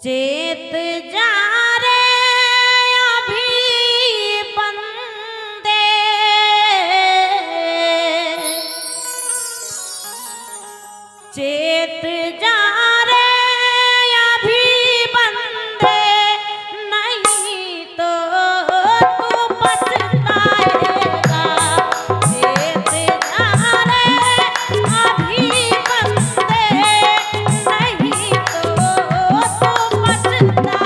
चेत जा रे अभी बंदे, चेत जा रे अभी बंदे, नहीं तो तू पछताएगा। चेत जा रे अभी बंदे, नहीं तो तू पछताएगा।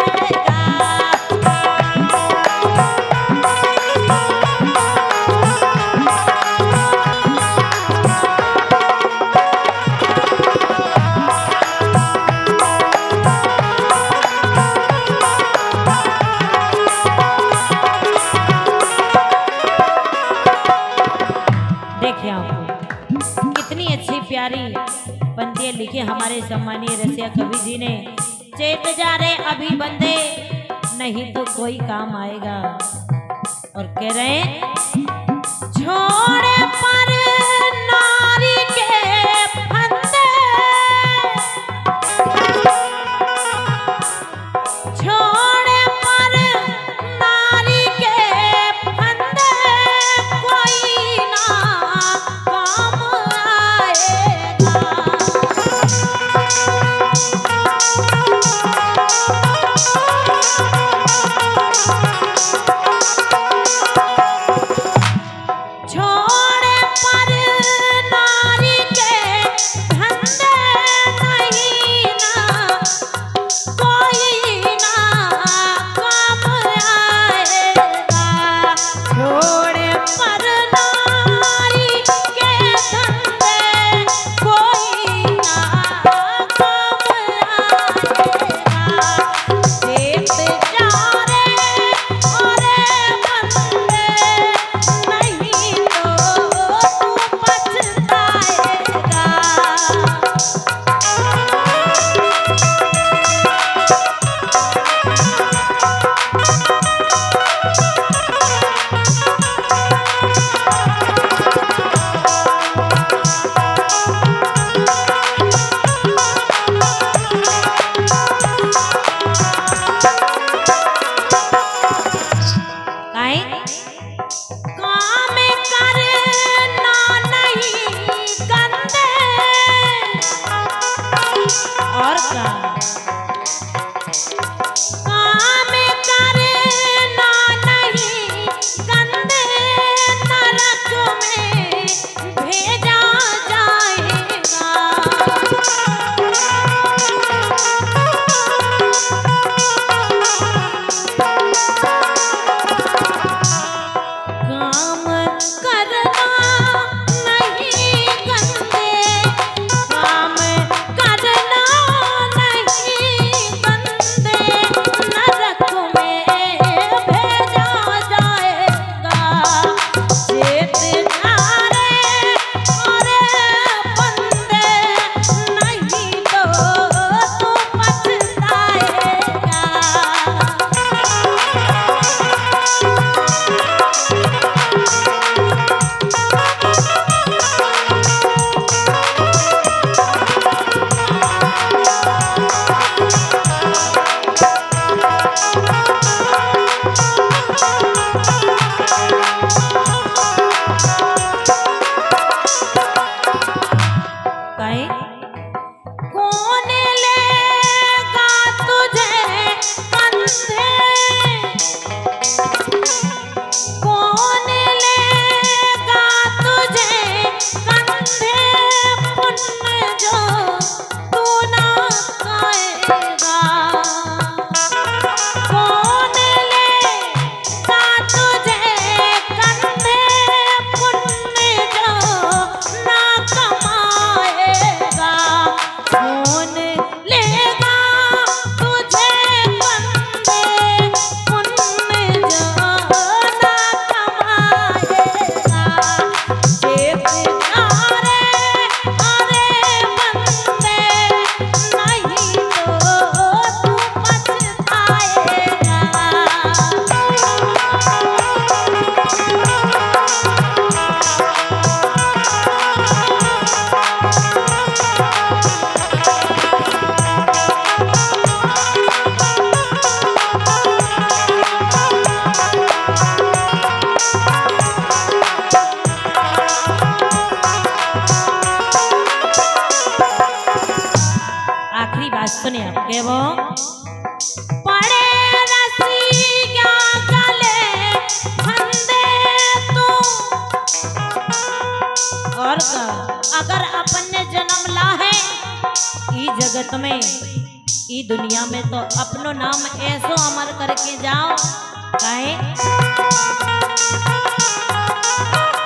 देखिए आपको कितनी अच्छी प्यारी पंक्तियां लिखी हमारे सम्मानीय रसिया कवि जी ने। चेत जा रे अभी बंदे, नहीं तो कोई काम आएगा। और कह रहे हैं छोड़े पर नारी के फंदे, छोड़े पर नारी के फंदे, कोई ना काम आएगा। छोड़े पर नारी के धंधे, नहीं ना कोई ना काम आएगा। छोड़े पर नारी के धंधे, कोई ना काम आएगा। चेत जा रे ओरे बंदे, नहीं तो तू पछताएगा। काहे? काम करना नहीं गंदे, और का काम करना नहीं गंदे, नरक में भेजा जाएगा। काम करना नहीं गंदे, काम करना नहीं गंदे, बात सुनिए आपके वो पड़े रसिया गले फंदे तो और का अगर अपन ने जन्म ला है ई जगत में ई दुनिया में तो अपनो नाम ऐसो अमर करके जाओ काहे